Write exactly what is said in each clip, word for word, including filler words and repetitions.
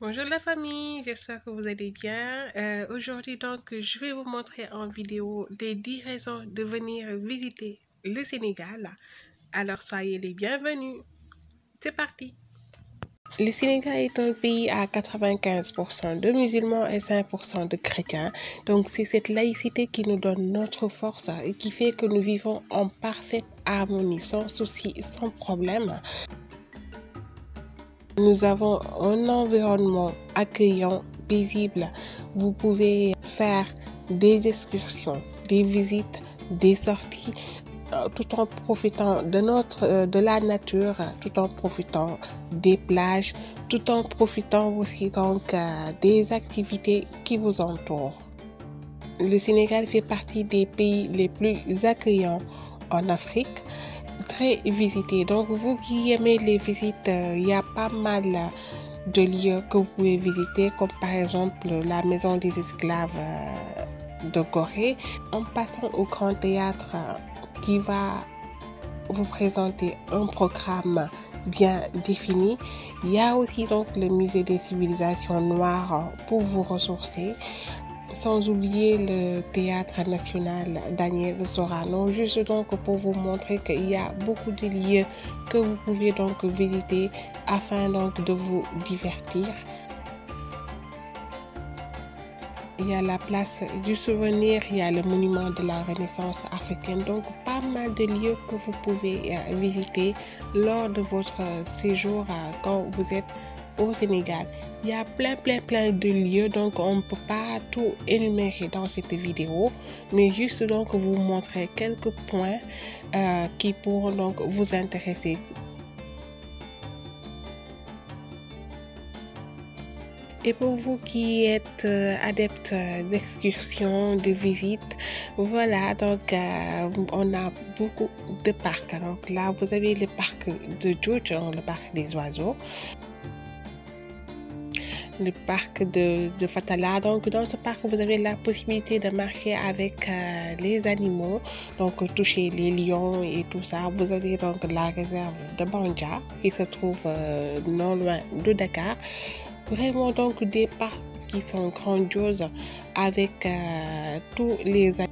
Bonjour la famille, j'espère que vous allez bien. Euh, aujourd'hui donc, je vais vous montrer en vidéo les dix raisons de venir visiter le Sénégal. Alors soyez les bienvenus. C'est parti. Le Sénégal est un pays à quatre-vingt-quinze pour cent de musulmans et cinq pour cent de chrétiens. Donc c'est cette laïcité qui nous donne notre force et qui fait que nous vivons en parfaite harmonie, sans souci, sans problème. Nous avons un environnement accueillant, paisible. Vous pouvez faire des excursions, des visites, des sorties, euh, tout en profitant de notre, euh, de la nature, tout en profitant des plages, tout en profitant aussi donc euh, des activités qui vous entourent. Le Sénégal fait partie des pays les plus accueillants en Afrique, très visité. Donc vous qui aimez les visites, il euh, y a pas mal de lieux que vous pouvez visiter, comme par exemple la maison des esclaves euh, de Gorée, en passant au grand théâtre euh, qui va vous présenter un programme bien défini. Il y a aussi donc le musée des civilisations noires pour vous ressourcer. Sans oublier le théâtre national Daniel Sorano, juste donc pour vous montrer qu'il y a beaucoup de lieux que vous pouvez donc visiter afin donc de vous divertir. Il y a la place du souvenir, il y a le monument de la Renaissance africaine, donc pas mal de lieux que vous pouvez visiter lors de votre séjour quand vous êtes au Sénégal. Il y a plein plein plein de lieux, donc on ne peut pas tout énumérer dans cette vidéo, mais juste donc vous montrer quelques points euh, qui pourront donc vous intéresser. Et pour vous qui êtes euh, adepte d'excursions, de visites, voilà, donc euh, on a beaucoup de parcs. Donc là, vous avez le parc de Djoudjon, le parc des oiseaux, le parc de, de Fatala. Donc dans ce parc, vous avez la possibilité de marcher avec euh, les animaux, donc toucher les lions et tout ça. Vous avez donc la réserve de Banja qui se trouve euh, non loin de Dakar. Vraiment donc des parcs qui sont grandioses avec euh, tous les animaux.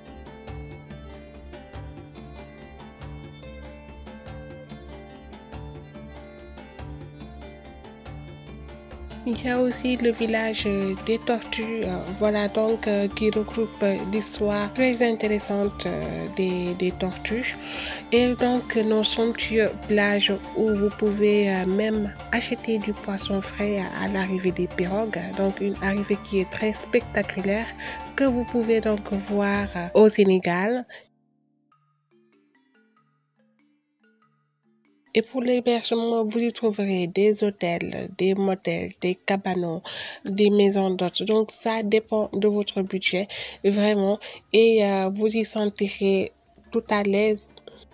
Il y a aussi le village des tortues, euh, voilà donc euh, qui regroupe l'histoire très intéressante euh, des, des tortues et donc nos somptueux plages où vous pouvez euh, même acheter du poisson frais à, à l'arrivée des pirogues, donc une arrivée qui est très spectaculaire que vous pouvez donc voir euh, au Sénégal. Et pour l'hébergement, vous y trouverez des hôtels, des motels, des cabanons, des maisons d'hôtes. Donc ça dépend de votre budget, vraiment. Et euh, vous y sentirez tout à l'aise.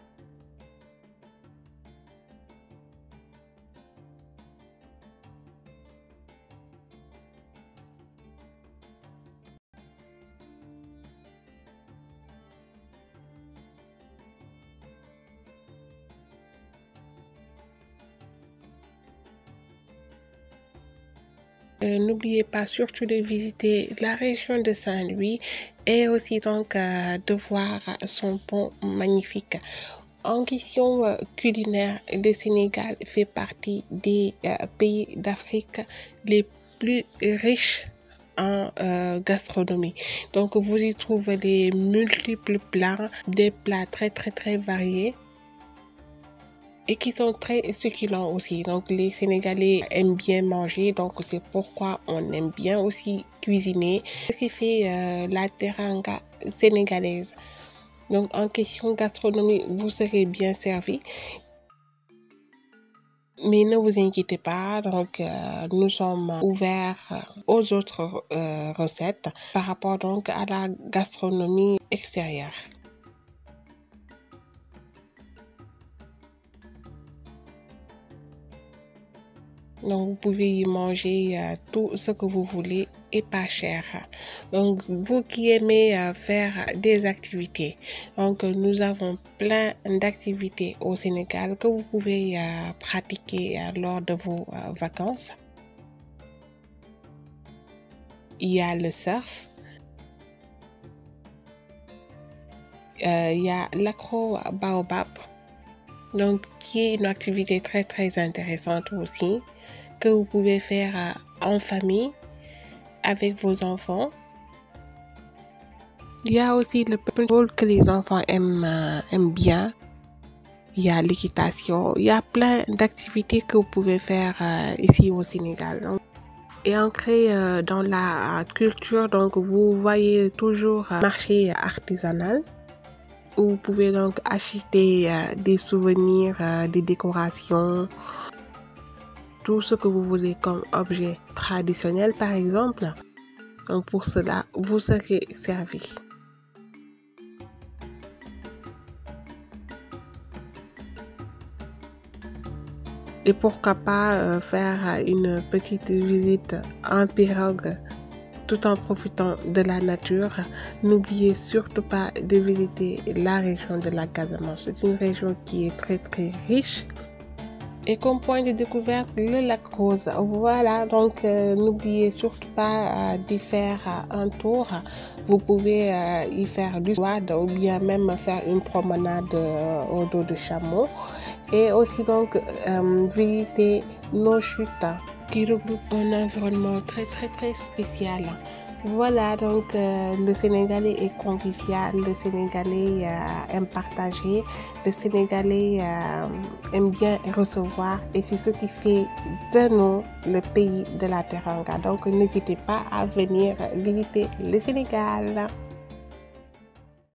Euh, N'oubliez pas surtout de visiter la région de Saint-Louis et aussi donc euh, de voir son pont magnifique. En question euh, culinaire, le Sénégal fait partie des euh, pays d'Afrique les plus riches en euh, gastronomie. Donc vous y trouvez des multiples plats, des plats très très très variés et qui sont très succulents aussi. Donc les Sénégalais aiment bien manger, donc c'est pourquoi on aime bien aussi cuisiner. Ce qui fait euh, la teranga sénégalaise. Donc en question gastronomie, vous serez bien servi. Mais ne vous inquiétez pas, donc euh, nous sommes ouverts aux autres euh, recettes par rapport donc à la gastronomie extérieure. Donc vous pouvez y manger euh, tout ce que vous voulez et pas cher. Donc vous qui aimez euh, faire des activités, donc nous avons plein d'activités au Sénégal que vous pouvez euh, pratiquer euh, lors de vos euh, vacances. il y a le surf, euh, il y a l'acro-baobab, donc qui est une activité très très intéressante aussi, que vous pouvez faire euh, en famille, avec vos enfants. Il y a aussi le paintball que les enfants aiment, euh, aiment bien. Il y a l'équitation. Il y a plein d'activités que vous pouvez faire euh, ici au Sénégal. Donc, et ancré euh, dans la culture, donc vous voyez toujours un marché artisanal où vous pouvez donc acheter euh, des souvenirs, euh, des décorations, tout ce que vous voulez comme objet traditionnel par exemple. Donc pour cela, vous serez servi. Et pourquoi pas euh, faire une petite visite en pirogue tout en profitant de la nature. N'oubliez surtout pas de visiter la région de la Casamance. C'est une région qui est très très riche. Et comme point de découverte, le lac Rose. Voilà, donc euh, n'oubliez surtout pas euh, d'y faire euh, un tour. Vous pouvez euh, y faire du quad ou bien même faire une promenade euh, au dos de chameau. Et aussi donc euh, visiter nos chutes qui regroupent un environnement très très très spécial. Voilà, donc euh, le Sénégalais est convivial, le Sénégalais euh, aime partager, le Sénégalais euh, aime bien recevoir et c'est ce qui fait de nous le pays de la Teranga. Donc n'hésitez pas à venir visiter le Sénégal.